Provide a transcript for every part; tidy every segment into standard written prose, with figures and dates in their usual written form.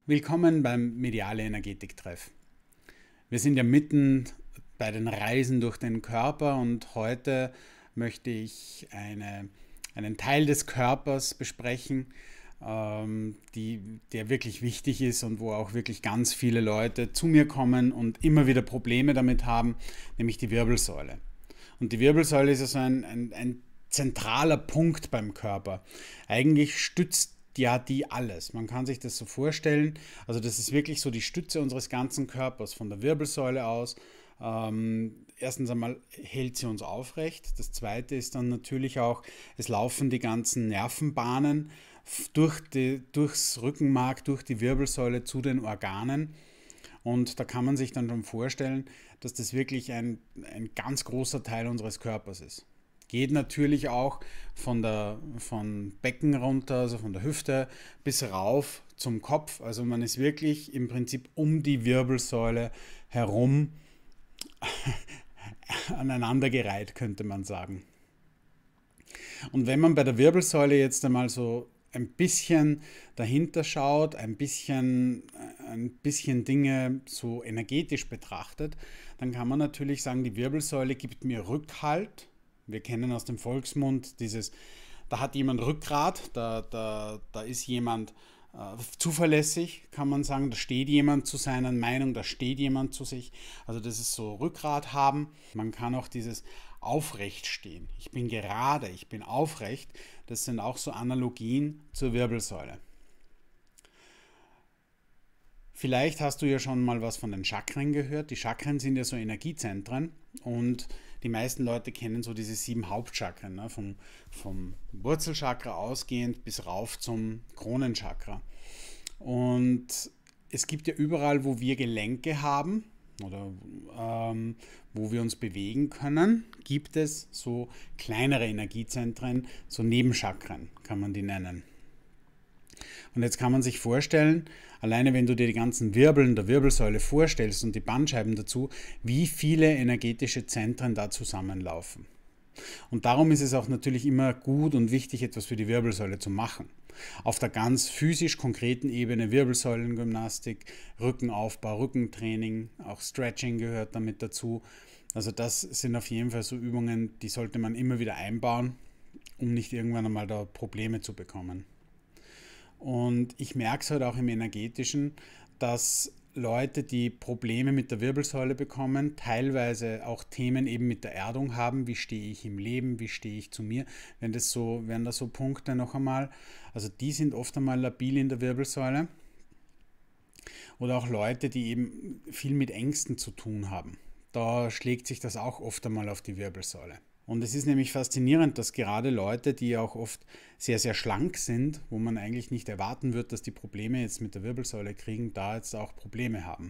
Willkommen beim Mediale Energetik-Treff. Wir sind ja mitten bei den Reisen durch den Körper und heute möchte ich einen Teil des Körpers besprechen, der wirklich wichtig ist und wo auch wirklich ganz viele Leute zu mir kommen und immer wieder Probleme damit haben, nämlich die Wirbelsäule. Und die Wirbelsäule ist also ein zentraler Punkt beim Körper. Eigentlich stützt ja die alles. Man kann sich das so vorstellen. Also das ist wirklich so die Stütze unseres ganzen Körpers, von der Wirbelsäule aus. Erstens einmal hält sie uns aufrecht. Das zweite ist dann natürlich auch, es laufen die ganzen Nervenbahnen durchs Rückenmark, durch die Wirbelsäule zu den Organen. Und da kann man sich dann schon vorstellen, dass das wirklich ein ganz großer Teil unseres Körpers ist. Geht natürlich auch von Becken runter, also von der Hüfte bis rauf zum Kopf. Also man ist wirklich im Prinzip um die Wirbelsäule herum aneinandergereiht, könnte man sagen. Und wenn man bei der Wirbelsäule jetzt einmal so ein bisschen dahinter schaut, ein bisschen Dinge so energetisch betrachtet, dann kann man natürlich sagen, die Wirbelsäule gibt mir Rückhalt. Wir kennen aus dem Volksmund dieses, da hat jemand Rückgrat, da ist jemand zuverlässig, kann man sagen, da steht jemand zu seiner Meinung, da steht jemand zu sich. Also das ist so Rückgrat haben. Man kann auch dieses aufrecht stehen. Ich bin gerade, ich bin aufrecht. Das sind auch so Analogien zur Wirbelsäule. Vielleicht hast du ja schon mal was von den Chakren gehört. Die Chakren sind ja so Energiezentren und die meisten Leute kennen so diese 7 Hauptchakren, ne? Vom Wurzelchakra ausgehend bis rauf zum Kronenchakra. Und es gibt ja überall, wo wir Gelenke haben oder wo wir uns bewegen können, gibt es so kleinere Energiezentren, so Nebenchakren kann man die nennen. Und jetzt kann man sich vorstellen, alleine wenn du dir die ganzen Wirbeln der Wirbelsäule vorstellst und die Bandscheiben dazu, wie viele energetische Zentren da zusammenlaufen. Und darum ist es auch natürlich immer gut und wichtig, etwas für die Wirbelsäule zu machen. Auf der ganz physisch konkreten Ebene Wirbelsäulengymnastik, Rückenaufbau, Rückentraining, auch Stretching gehört damit dazu. Also das sind auf jeden Fall so Übungen, die sollte man immer wieder einbauen, um nicht irgendwann einmal da Probleme zu bekommen. Und ich merke es halt auch im Energetischen, dass Leute, die Probleme mit der Wirbelsäule bekommen, teilweise auch Themen eben mit der Erdung haben, wie stehe ich im Leben, wie stehe ich zu mir, wenn das so, wären da so Punkte noch einmal, also die sind oft einmal labil in der Wirbelsäule. Oder auch Leute, die eben viel mit Ängsten zu tun haben. Da schlägt sich das auch oft einmal auf die Wirbelsäule. Und es ist nämlich faszinierend, dass gerade Leute, die auch oft sehr, sehr schlank sind, wo man eigentlich nicht erwarten wird, dass die Probleme jetzt mit der Wirbelsäule kriegen, da jetzt auch Probleme haben.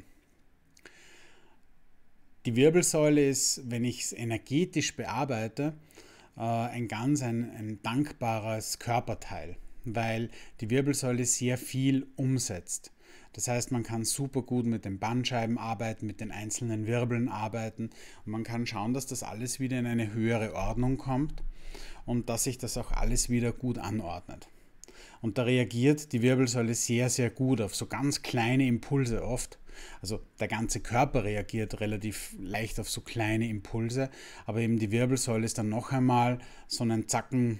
Die Wirbelsäule ist, wenn ich es energetisch bearbeite, ein dankbares Körperteil, weil die Wirbelsäule sehr viel umsetzt. Das heißt, man kann super gut mit den Bandscheiben arbeiten, mit den einzelnen Wirbeln arbeiten und man kann schauen, dass das alles wieder in eine höhere Ordnung kommt und dass sich das auch alles wieder gut anordnet. Und da reagiert die Wirbelsäule sehr, sehr gut auf so ganz kleine Impulse oft. Also der ganze Körper reagiert relativ leicht auf so kleine Impulse, aber eben die Wirbelsäule ist dann noch einmal so einen Zacken,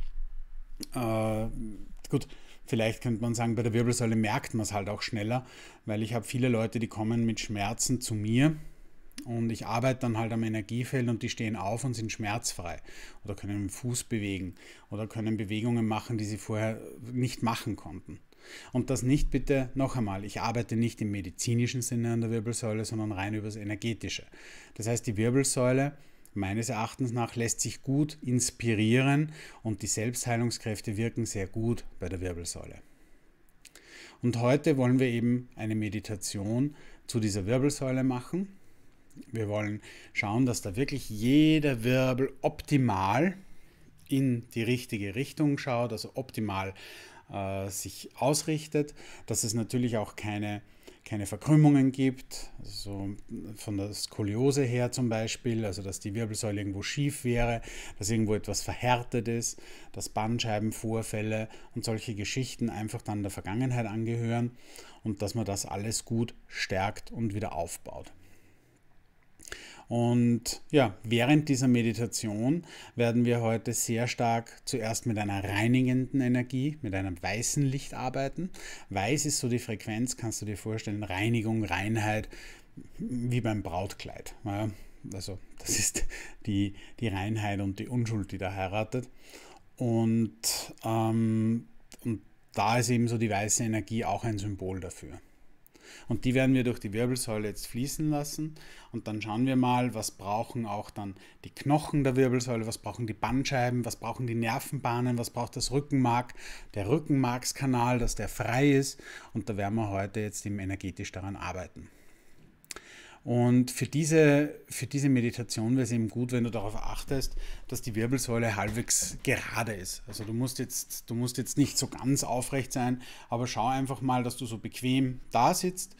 gut, vielleicht könnte man sagen, bei der Wirbelsäule merkt man es halt auch schneller, weil ich habe viele Leute, die kommen mit Schmerzen zu mir und ich arbeite dann halt am Energiefeld und die stehen auf und sind schmerzfrei oder können den Fuß bewegen oder können Bewegungen machen, die sie vorher nicht machen konnten. Und das nicht bitte noch einmal, ich arbeite nicht im medizinischen Sinne an der Wirbelsäule, sondern rein über das Energetische. Das heißt, die Wirbelsäule meines Erachtens nach lässt sich gut inspirieren und die Selbstheilungskräfte wirken sehr gut bei der Wirbelsäule. Und heute wollen wir eben eine Meditation zu dieser Wirbelsäule machen. Wir wollen schauen, dass da wirklich jeder Wirbel optimal in die richtige Richtung schaut, also optimal sich ausrichtet, dass es natürlich auch keine keine Verkrümmungen gibt, also von der Skoliose her zum Beispiel, also dass die Wirbelsäule irgendwo schief wäre, dass irgendwo etwas verhärtet ist, dass Bandscheibenvorfälle und solche Geschichten einfach dann der Vergangenheit angehören und dass man das alles gut stärkt und wieder aufbaut. Und ja, während dieser Meditation werden wir heute sehr stark zuerst mit einer reinigenden Energie, mit einem weißen Licht arbeiten. Weiß ist so die Frequenz, kannst du dir vorstellen, Reinigung, Reinheit, wie beim Brautkleid. Ja, also das ist die Reinheit und die Unschuld, die da heiratet. Und da ist eben so die weiße Energie auch ein Symbol dafür. Und die werden wir durch die Wirbelsäule jetzt fließen lassen und dann schauen wir mal, was brauchen auch dann die Knochen der Wirbelsäule, was brauchen die Bandscheiben, was brauchen die Nervenbahnen, was braucht das Rückenmark, der Rückenmarkskanal, dass der frei ist, und da werden wir heute jetzt eben energetisch daran arbeiten. Und für diese Meditation wäre es eben gut, wenn du darauf achtest, dass die Wirbelsäule halbwegs gerade ist. Also du musst jetzt nicht so ganz aufrecht sein, aber schau einfach mal, dass du so bequem da sitzt,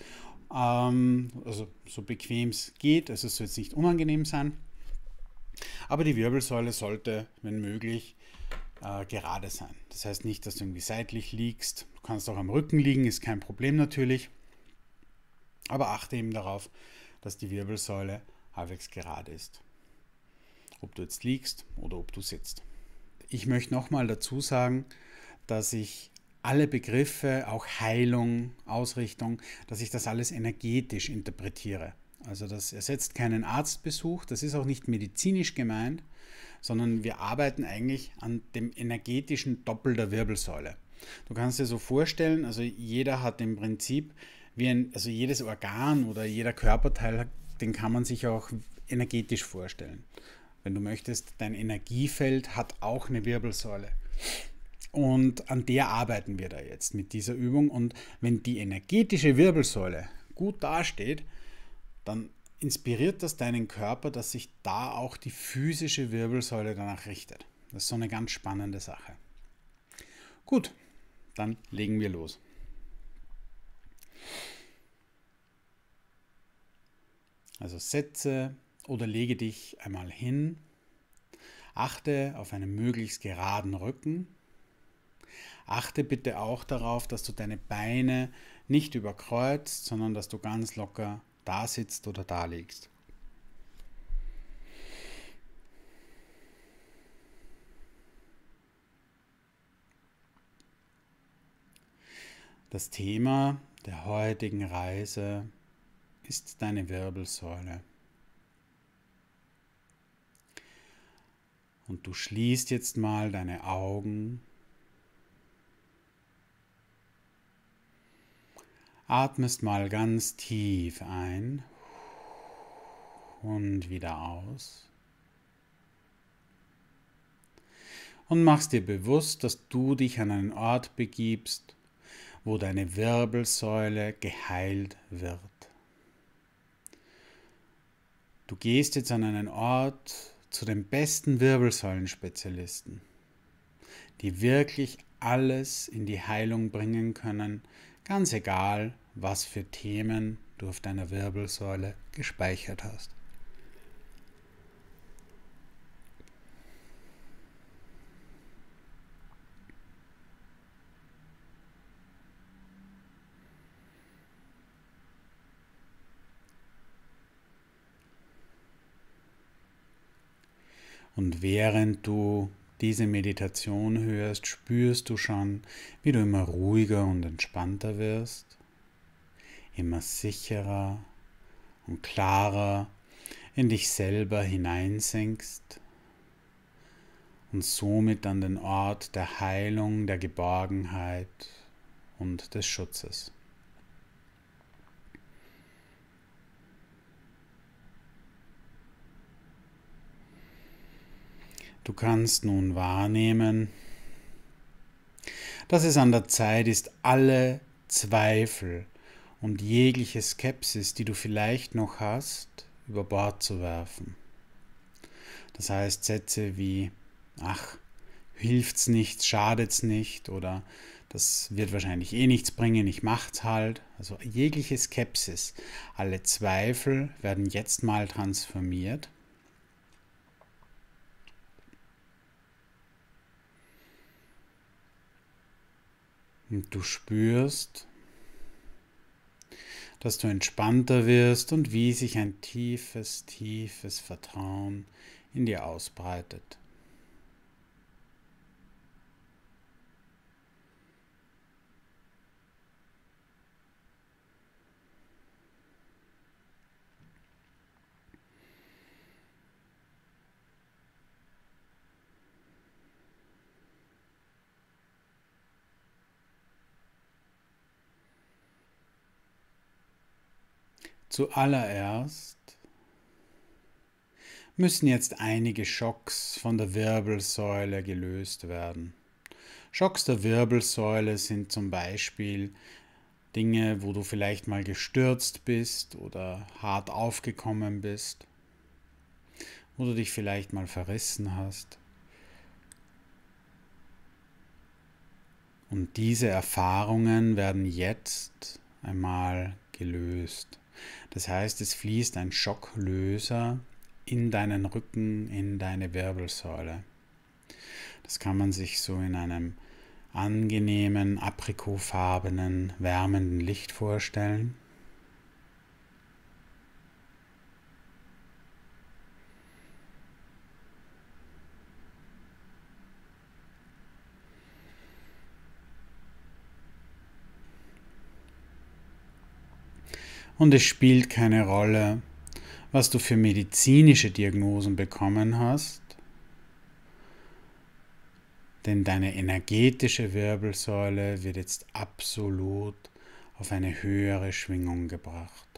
also so bequem es geht. Also es soll jetzt nicht unangenehm sein, aber die Wirbelsäule sollte, wenn möglich, gerade sein. Das heißt nicht, dass du irgendwie seitlich liegst. Du kannst auch am Rücken liegen, ist kein Problem natürlich, aber achte eben darauf, dass die Wirbelsäule halbwegs gerade ist. Ob du jetzt liegst oder ob du sitzt. Ich möchte nochmal dazu sagen, dass ich alle Begriffe, auch Heilung, Ausrichtung, dass ich das alles energetisch interpretiere. Also das ersetzt keinen Arztbesuch, das ist auch nicht medizinisch gemeint, sondern wir arbeiten eigentlich an dem energetischen Doppel der Wirbelsäule. Du kannst dir so vorstellen, also jeder hat im Prinzip also jedes Organ oder jeder Körperteil, den kann man sich auch energetisch vorstellen. Wenn du möchtest, dein Energiefeld hat auch eine Wirbelsäule. Und an der arbeiten wir da jetzt mit dieser Übung. Und wenn die energetische Wirbelsäule gut dasteht, dann inspiriert das deinen Körper, dass sich da auch die physische Wirbelsäule danach richtet. Das ist so eine ganz spannende Sache. Gut, dann legen wir los. Also setze oder lege dich einmal hin, achte auf einen möglichst geraden Rücken, achte bitte auch darauf, dass du deine Beine nicht überkreuzt, sondern dass du ganz locker da sitzt oder da liegst. Das Thema der heutigen Reise ist deine Wirbelsäule. Und du schließt jetzt mal deine Augen, atmest mal ganz tief ein und wieder aus und machst dir bewusst, dass du dich an einen Ort begibst, wo deine Wirbelsäule geheilt wird. Du gehst jetzt an einen Ort zu den besten Wirbelsäulenspezialisten, die wirklich alles in die Heilung bringen können, ganz egal, was für Themen du auf deiner Wirbelsäule gespeichert hast. Und während du diese Meditation hörst, spürst du schon, wie du immer ruhiger und entspannter wirst, immer sicherer und klarer in dich selber hineinsinkst und somit an den Ort der Heilung, der Geborgenheit und des Schutzes. Du kannst nun wahrnehmen, dass es an der Zeit ist, alle Zweifel und jegliche Skepsis, die du vielleicht noch hast, über Bord zu werfen. Das heißt, Sätze wie, ach, hilft's nicht, schadet's nicht oder das wird wahrscheinlich eh nichts bringen, ich mach's halt. Also jegliche Skepsis, alle Zweifel werden jetzt mal transformiert. Und du spürst, dass du entspannter wirst und wie sich ein tiefes, tiefes Vertrauen in dir ausbreitet. Zuallererst müssen jetzt einige Schocks von der Wirbelsäule gelöst werden. Schocks der Wirbelsäule sind zum Beispiel Dinge, wo du vielleicht mal gestürzt bist oder hart aufgekommen bist, wo du dich vielleicht mal verrissen hast. Und diese Erfahrungen werden jetzt einmal gelöst. Das heißt, es fließt ein Schocklöser in deinen Rücken, in deine Wirbelsäule. Das kann man sich so in einem angenehmen, aprikotfarbenen, wärmenden Licht vorstellen. Und es spielt keine Rolle, was du für medizinische Diagnosen bekommen hast, denn deine energetische Wirbelsäule wird jetzt absolut auf eine höhere Schwingung gebracht.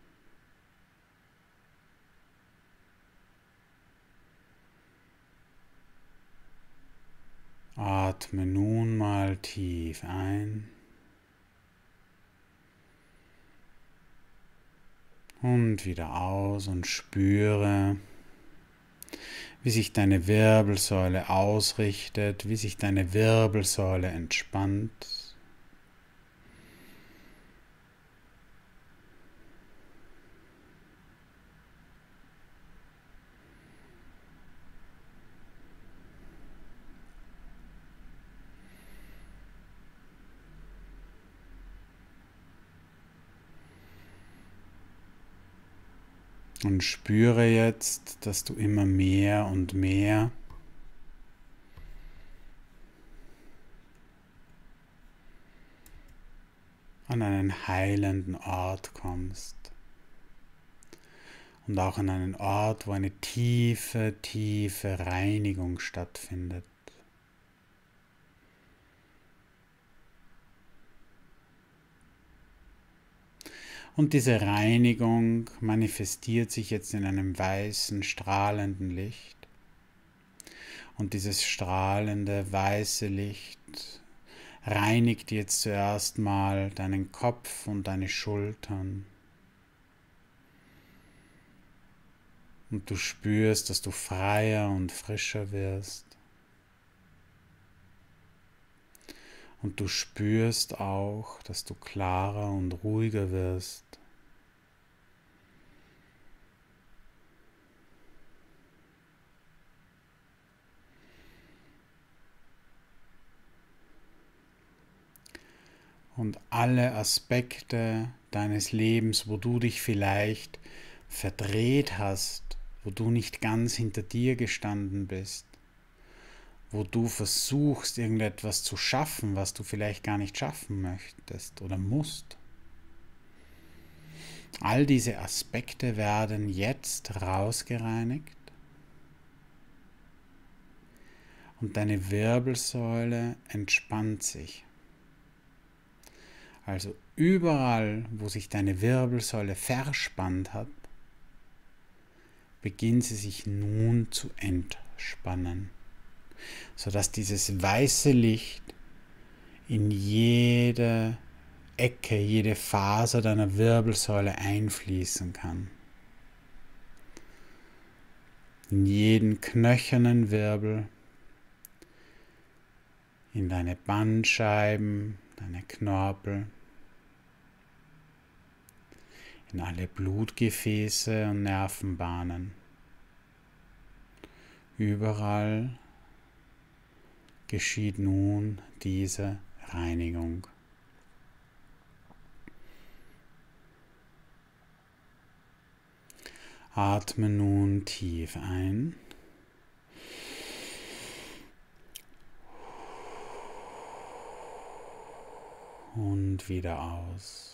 Atme nun mal tief ein und wieder aus und spüre, wie sich deine Wirbelsäule ausrichtet, wie sich deine Wirbelsäule entspannt. Und spüre jetzt, dass du immer mehr und mehr an einen heilenden Ort kommst. Und auch an einen Ort, wo eine tiefe, tiefe Reinigung stattfindet. Und diese Reinigung manifestiert sich jetzt in einem weißen, strahlenden Licht. Und dieses strahlende, weiße Licht reinigt jetzt zuerst mal deinen Kopf und deine Schultern. Und du spürst, dass du freier und frischer wirst. Und du spürst auch, dass du klarer und ruhiger wirst. Und alle Aspekte deines Lebens, wo du dich vielleicht verdreht hast, wo du nicht ganz hinter dir gestanden bist, wo du versuchst, irgendetwas zu schaffen, was du vielleicht gar nicht schaffen möchtest oder musst. All diese Aspekte werden jetzt rausgereinigt und deine Wirbelsäule entspannt sich. Also überall, wo sich deine Wirbelsäule verspannt hat, beginnt sie sich nun zu entspannen, sodass dieses weiße Licht in jede Ecke, jede Faser deiner Wirbelsäule einfließen kann. In jeden knöchernen Wirbel, in deine Bandscheiben, deine Knorpel, in alle Blutgefäße und Nervenbahnen. Überall geschieht nun diese Reinigung. Atme nun tief ein und wieder aus.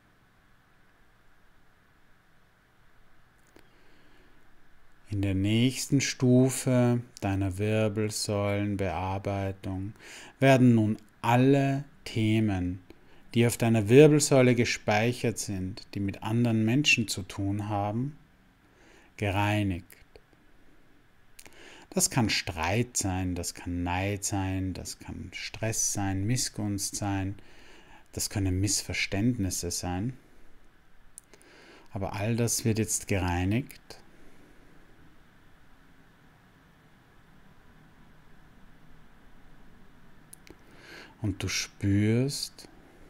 In der nächsten Stufe deiner Wirbelsäulenbearbeitung werden nun alle Themen, die auf deiner Wirbelsäule gespeichert sind, die mit anderen Menschen zu tun haben, gereinigt. Das kann Streit sein, das kann Neid sein, das kann Stress sein, Missgunst sein, das können Missverständnisse sein. Aber all das wird jetzt gereinigt. Und du spürst,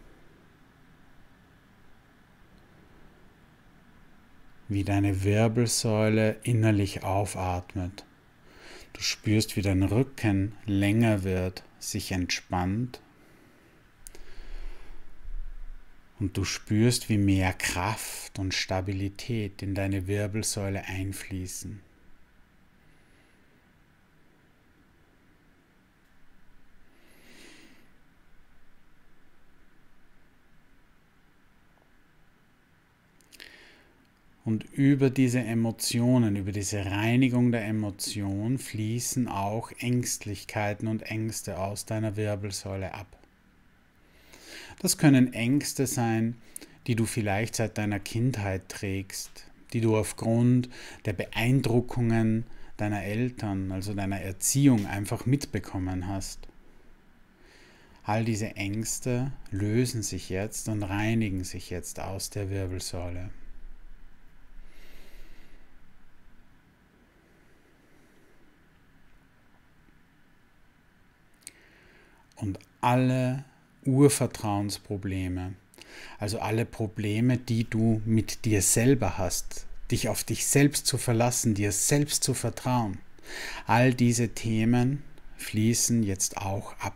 wie deine Wirbelsäule innerlich aufatmet. Du spürst, wie dein Rücken länger wird, sich entspannt. Und du spürst, wie mehr Kraft und Stabilität in deine Wirbelsäule einfließen. Und über diese Emotionen, über diese Reinigung der Emotion fließen auch Ängstlichkeiten und Ängste aus deiner Wirbelsäule ab. Das können Ängste sein, die du vielleicht seit deiner Kindheit trägst, die du aufgrund der Beeindruckungen deiner Eltern, also deiner Erziehung, einfach mitbekommen hast. All diese Ängste lösen sich jetzt und reinigen sich jetzt aus der Wirbelsäule. Und alle Urvertrauensprobleme, also alle Probleme, die du mit dir selber hast, dich auf dich selbst zu verlassen, dir selbst zu vertrauen, all diese Themen fließen jetzt auch ab.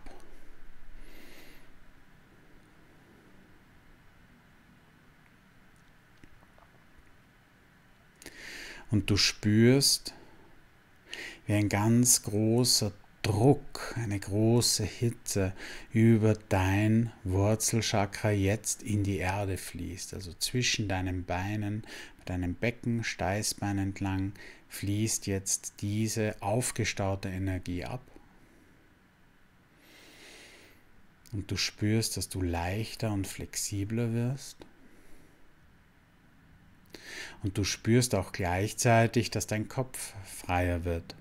Und du spürst, wie ein ganz großer Druck, eine große Hitze über dein Wurzelchakra jetzt in die Erde fließt. Also zwischen deinen Beinen, deinem Becken, Steißbein entlang fließt jetzt diese aufgestaute Energie ab. Und du spürst, dass du leichter und flexibler wirst. Und du spürst auch gleichzeitig, dass dein Kopf freier wird.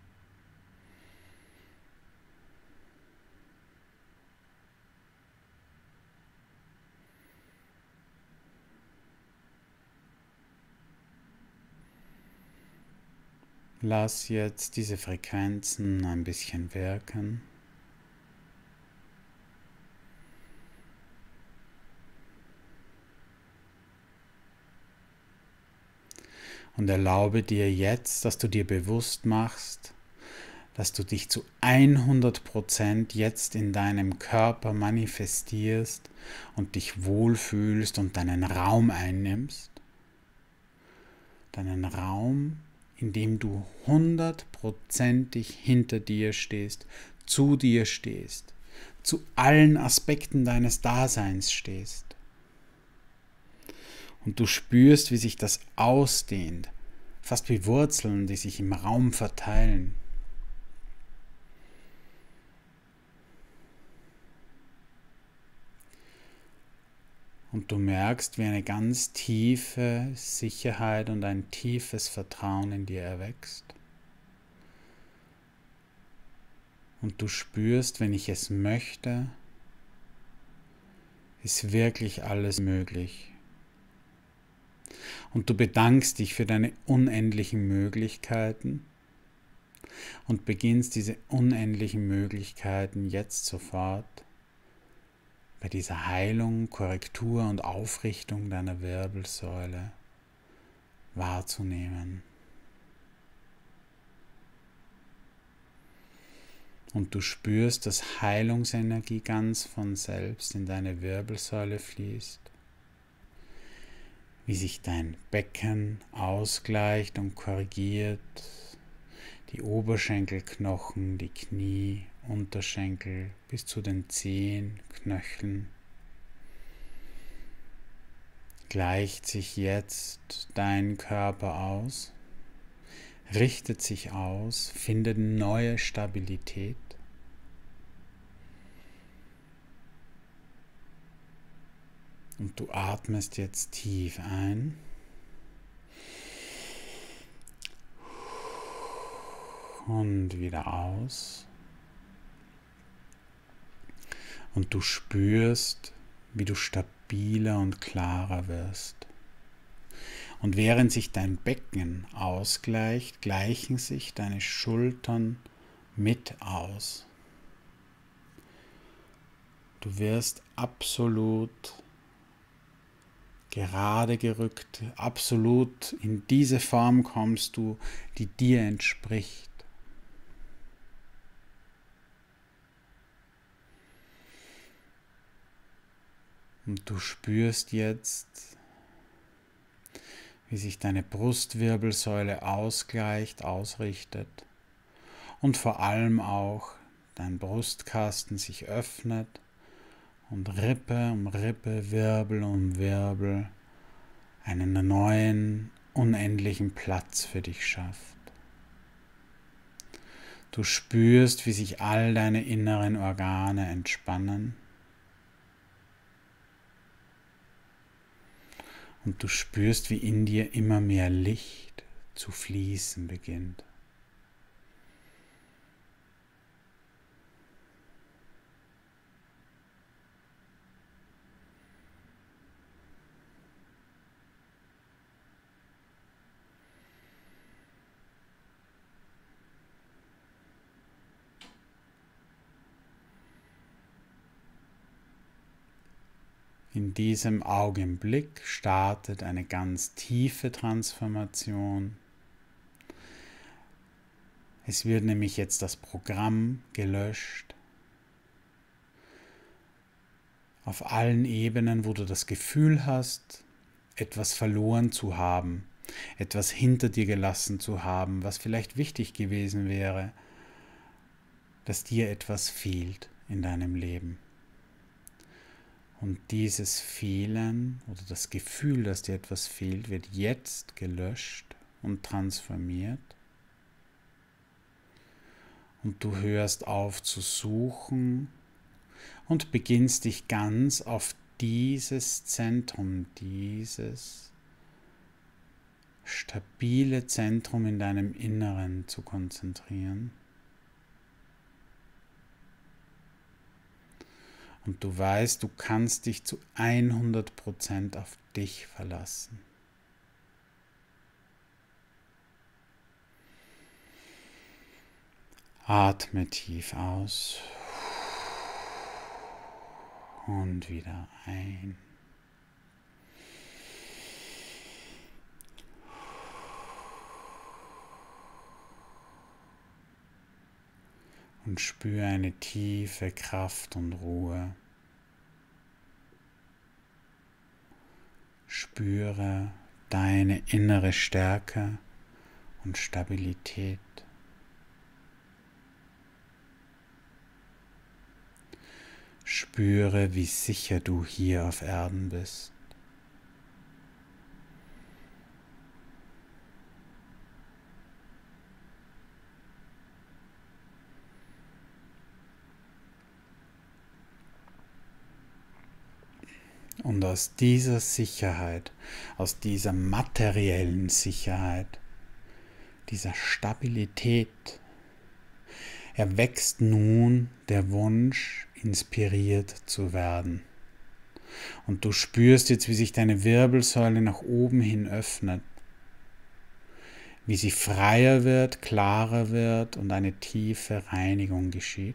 Lass jetzt diese Frequenzen ein bisschen wirken. Und erlaube dir jetzt, dass du dir bewusst machst, dass du dich zu 100% jetzt in deinem Körper manifestierst und dich wohlfühlst und deinen Raum einnimmst. Deinen Raum, in dem du 100%ig hinter dir stehst, zu dir stehst, zu allen Aspekten deines Daseins stehst. Und du spürst, wie sich das ausdehnt, fast wie Wurzeln, die sich im Raum verteilen. Und du merkst, wie eine ganz tiefe Sicherheit und ein tiefes Vertrauen in dir erwächst. Und du spürst, wenn ich es möchte, ist wirklich alles möglich. Und du bedankst dich für deine unendlichen Möglichkeiten und beginnst diese unendlichen Möglichkeiten jetzt sofort bei dieser Heilung, Korrektur und Aufrichtung deiner Wirbelsäule wahrzunehmen. Und du spürst, dass Heilungsenergie ganz von selbst in deine Wirbelsäule fließt, wie sich dein Becken ausgleicht und korrigiert, die Oberschenkelknochen, die Knie, Unterschenkel bis zu den Zehen, Knöcheln. Gleicht sich jetzt dein Körper aus, richtet sich aus, findet neue Stabilität. Und du atmest jetzt tief ein. Und wieder aus. Und du spürst, wie du stabiler und klarer wirst. Und während sich dein Becken ausgleicht, gleichen sich deine Schultern mit aus. Du wirst absolut gerade gerückt, absolut in diese Form kommst du, die dir entspricht. Und du spürst jetzt, wie sich deine Brustwirbelsäule ausgleicht, ausrichtet und vor allem auch dein Brustkasten sich öffnet und Rippe um Rippe, Wirbel um Wirbel einen neuen, unendlichen Platz für dich schafft. Du spürst, wie sich all deine inneren Organe entspannen. Und du spürst, wie in dir immer mehr Licht zu fließen beginnt. In diesem Augenblick startet eine ganz tiefe Transformation. Es wird nämlich jetzt das Programm gelöscht. Auf allen Ebenen, wo du das Gefühl hast, etwas verloren zu haben, etwas hinter dir gelassen zu haben, was vielleicht wichtig gewesen wäre, dass dir etwas fehlt in deinem Leben. Und dieses Fehlen oder das Gefühl, dass dir etwas fehlt, wird jetzt gelöscht und transformiert. Und du hörst auf zu suchen und beginnst dich ganz auf dieses Zentrum, dieses stabile Zentrum in deinem Inneren zu konzentrieren. Und du weißt, du kannst dich zu 100% auf dich verlassen. Atme tief aus und wieder ein. Und spüre eine tiefe Kraft und Ruhe. Spüre deine innere Stärke und Stabilität. Spüre, wie sicher du hier auf Erden bist. Und aus dieser Sicherheit, aus dieser materiellen Sicherheit, dieser Stabilität, erwächst nun der Wunsch, inspiriert zu werden. Und du spürst jetzt, wie sich deine Wirbelsäule nach oben hin öffnet, wie sie freier wird, klarer wird und eine tiefe Reinigung geschieht.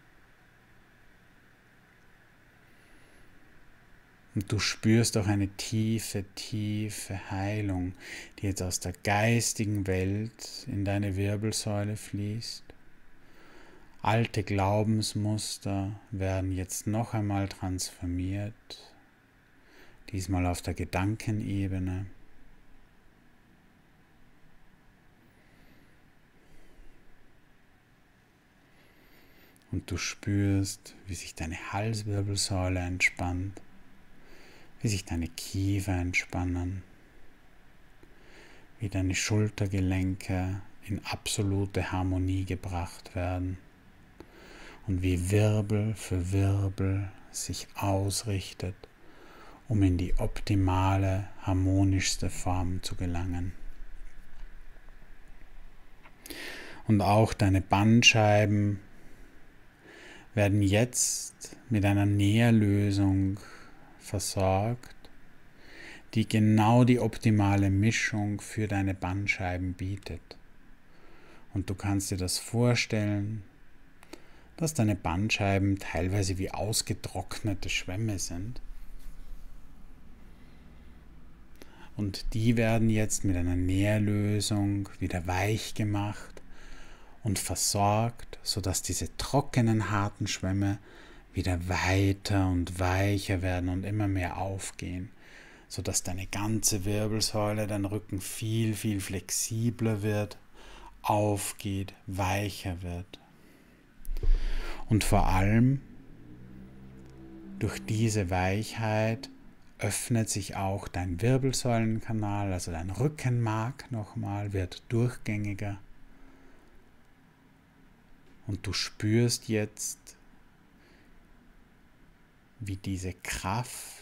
Und du spürst auch eine tiefe, tiefe Heilung, die jetzt aus der geistigen Welt in deine Wirbelsäule fließt. Alte Glaubensmuster werden jetzt noch einmal transformiert, diesmal auf der Gedankenebene. Und du spürst, wie sich deine Halswirbelsäule entspannt, wie sich deine Kiefer entspannen, wie deine Schultergelenke in absolute Harmonie gebracht werden und wie Wirbel für Wirbel sich ausrichtet, um in die optimale, harmonischste Form zu gelangen. Und auch deine Bandscheiben werden jetzt mit einer Nährlösung versorgt, die genau die optimale Mischung für deine Bandscheiben bietet. Und du kannst dir das vorstellen, dass deine Bandscheiben teilweise wie ausgetrocknete Schwämme sind. Und die werden jetzt mit einer Nährlösung wieder weich gemacht und versorgt, sodass diese trockenen, harten Schwämme wieder weiter und weicher werden und immer mehr aufgehen, sodass deine ganze Wirbelsäule, dein Rücken viel, viel flexibler wird, aufgeht, weicher wird. Und vor allem durch diese Weichheit öffnet sich auch dein Wirbelsäulenkanal, also dein Rückenmark nochmal, wird durchgängiger. Und du spürst jetzt, wie diese Kraft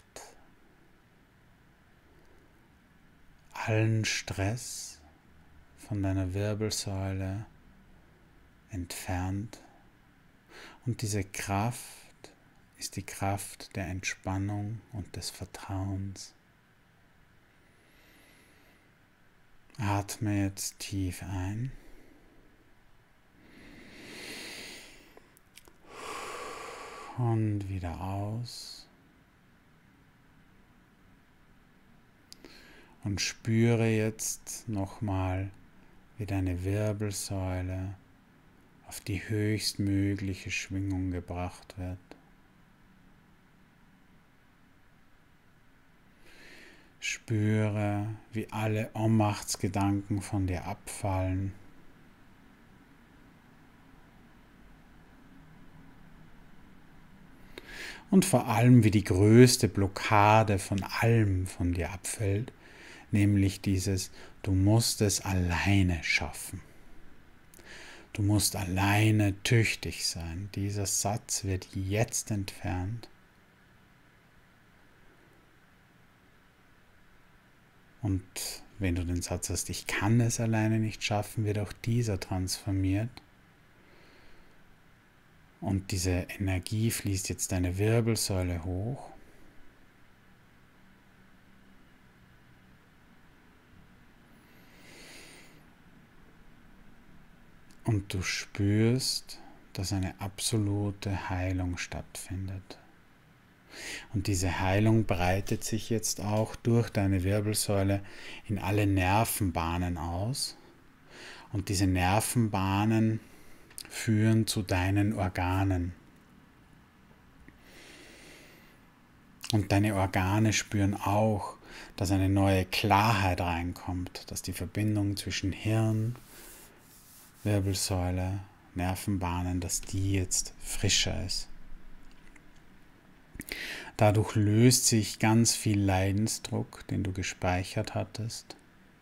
allen Stress von deiner Wirbelsäule entfernt. Und diese Kraft ist die Kraft der Entspannung und des Vertrauens. Atme jetzt tief ein. Und wieder aus. Und spüre jetzt nochmal, wie deine Wirbelsäule auf die höchstmögliche Schwingung gebracht wird. Spüre, wie alle Ohnmachtsgedanken von dir abfallen. Und vor allem, wie die größte Blockade von allem von dir abfällt, nämlich dieses, du musst es alleine schaffen. Du musst alleine tüchtig sein. Dieser Satz wird jetzt entfernt. Und wenn du den Satz hast, ich kann es alleine nicht schaffen, wird auch dieser transformiert. Und diese Energie fließt jetzt deine Wirbelsäule hoch. Und du spürst, dass eine absolute Heilung stattfindet. Und diese Heilung breitet sich jetzt auch durch deine Wirbelsäule in alle Nervenbahnen aus. Und diese Nervenbahnen führen zu deinen Organen. Und deine Organe spüren auch, dass eine neue Klarheit reinkommt, dass die Verbindung zwischen Hirn, Wirbelsäule, Nervenbahnen, dass die jetzt frischer ist. Dadurch löst sich ganz viel Leidensdruck, den du gespeichert hattest.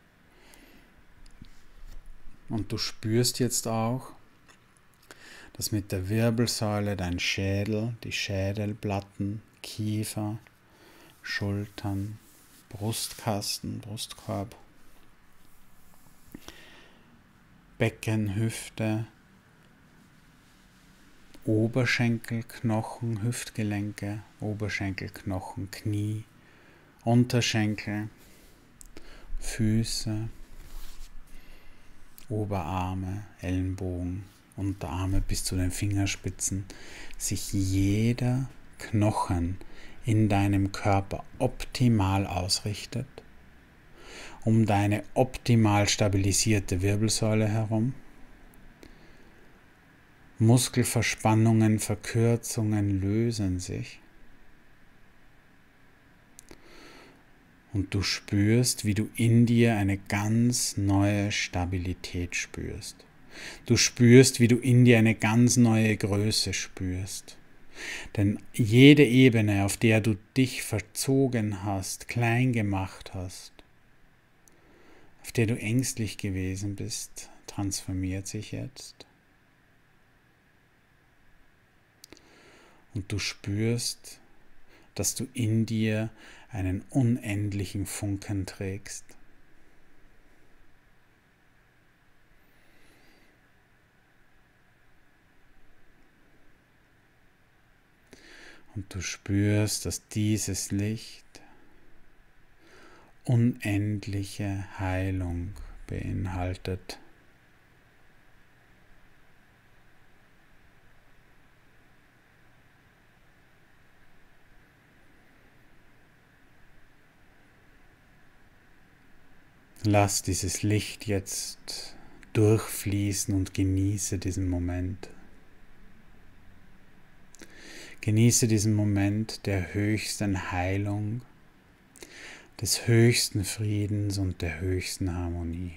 Und du spürst jetzt auch, dass mit der Wirbelsäule dein Schädel, die Schädelplatten, Kiefer, Schultern, Brustkasten, Brustkorb, Becken, Hüfte, Oberschenkelknochen, Hüftgelenke, Oberschenkelknochen, Knie, Unterschenkel, Füße, Oberarme, Ellenbogen, Unterarme bis zu den Fingerspitzen, sich jeder Knochen in deinem Körper optimal ausrichtet, um deine optimal stabilisierte Wirbelsäule herum. Muskelverspannungen, Verkürzungen lösen sich. Und du spürst, wie du in dir eine ganz neue Stabilität spürst. Du spürst, wie du in dir eine ganz neue Größe spürst. Denn jede Ebene, auf der du dich verzogen hast, klein gemacht hast, auf der du ängstlich gewesen bist, transformiert sich jetzt. Und du spürst, dass du in dir einen unendlichen Funken trägst. Und du spürst, dass dieses Licht unendliche Heilung beinhaltet. Lass dieses Licht jetzt durchfließen und genieße diesen Moment. Genieße diesen Moment der höchsten Heilung, des höchsten Friedens und der höchsten Harmonie.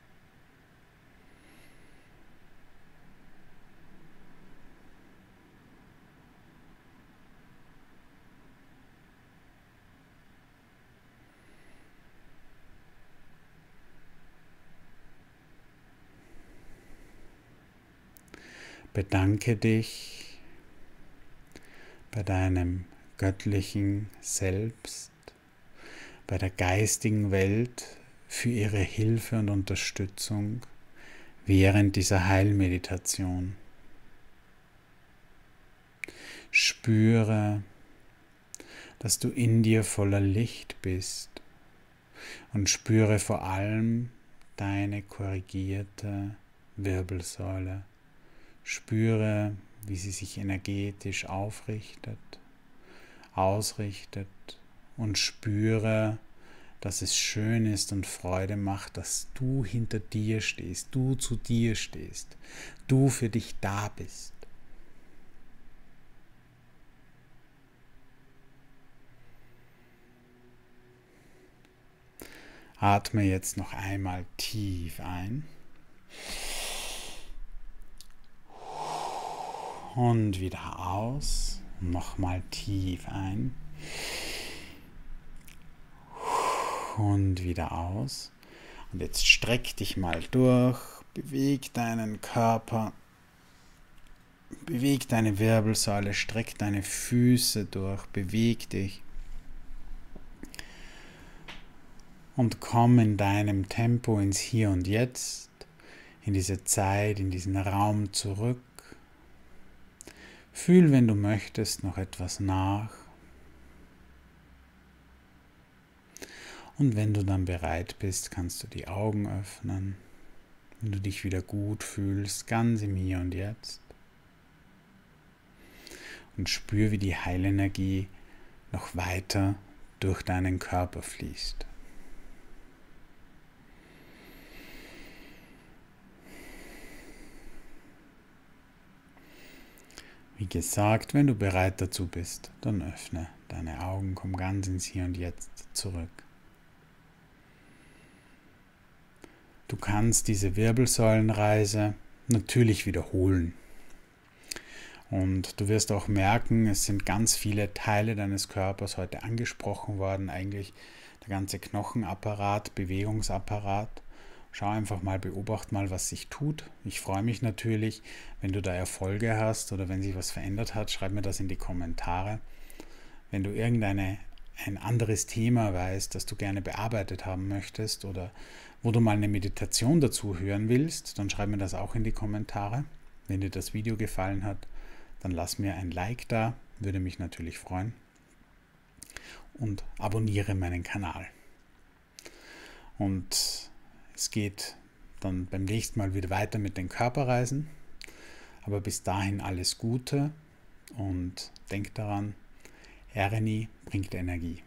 Bedanke dich bei deinem göttlichen Selbst, bei der geistigen Welt für ihre Hilfe und Unterstützung während dieser Heilmeditation. Spüre, dass du in dir voller Licht bist und spüre vor allem deine korrigierte Wirbelsäule. Spüre, wie sie sich energetisch aufrichtet, ausrichtet und spüre, dass es schön ist und Freude macht, dass du hinter dir stehst, du zu dir stehst, du für dich da bist. Atme jetzt noch einmal tief ein. Und wieder aus. Nochmal tief ein. Und wieder aus. Und jetzt streck dich mal durch. Beweg deinen Körper. Beweg deine Wirbelsäule. Streck deine Füße durch. Beweg dich. Und komm in deinem Tempo ins Hier und Jetzt. In diese Zeit, in diesen Raum zurück. Fühl, wenn du möchtest, noch etwas nach. Und wenn du dann bereit bist, kannst du die Augen öffnen, wenn du dich wieder gut fühlst, ganz im Hier und Jetzt. Und spür, wie die Heilenergie noch weiter durch deinen Körper fließt. Wie gesagt, wenn du bereit dazu bist, dann öffne deine Augen, komm ganz ins Hier und Jetzt zurück. Du kannst diese Wirbelsäulenreise natürlich wiederholen. Und du wirst auch merken, es sind ganz viele Teile deines Körpers heute angesprochen worden, eigentlich der ganze Knochenapparat, Bewegungsapparat. Schau einfach mal, beobachte mal, was sich tut. Ich freue mich natürlich, wenn du da Erfolge hast oder wenn sich was verändert hat, schreib mir das in die Kommentare. Wenn du ein anderes Thema weißt, das du gerne bearbeitet haben möchtest oder wo du mal eine Meditation dazu hören willst, dann schreib mir das auch in die Kommentare. Wenn dir das Video gefallen hat, dann lass mir ein Like da, würde mich natürlich freuen. Und abonniere meinen Kanal. Und es geht dann beim nächsten Mal wieder weiter mit den Körperreisen. Aber bis dahin alles Gute und denk daran, RNI bringt Energie.